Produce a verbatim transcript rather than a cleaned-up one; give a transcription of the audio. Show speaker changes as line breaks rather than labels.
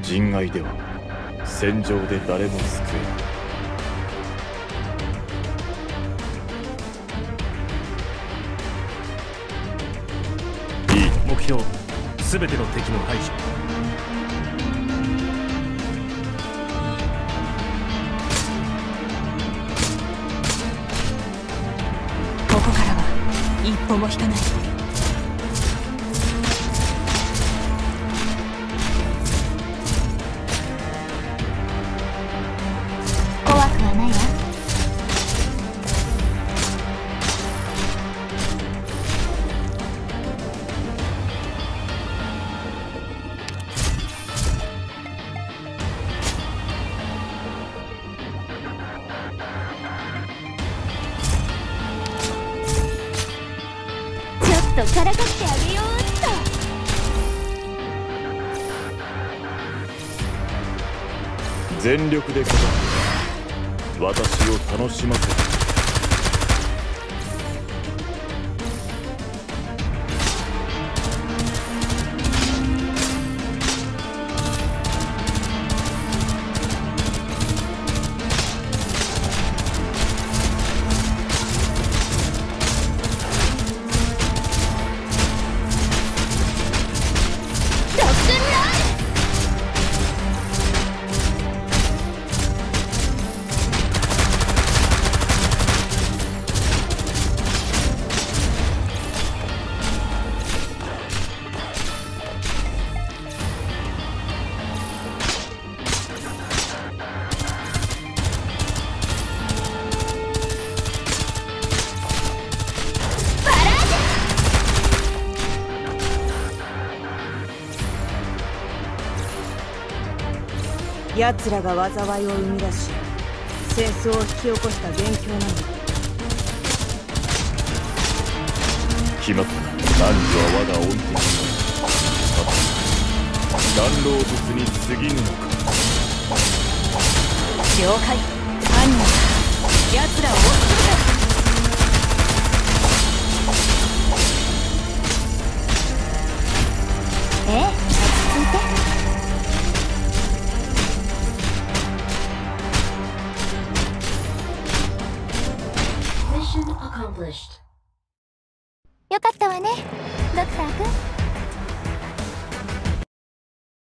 人外では戦場で誰も救えない。いい。
目標すべての敵の排除。
ここからは一歩も引かない。怖くはないわ。ちょっとからかってあげようっと。
全力でかかって私を楽しませる。
奴らが災いを生み出し戦争を引き起こした元凶なのだ。
決まった。何は我が恩敵。さて弾狼物に過ぎぬのか。
了解。犯人奴らを追い詰めた。ええ。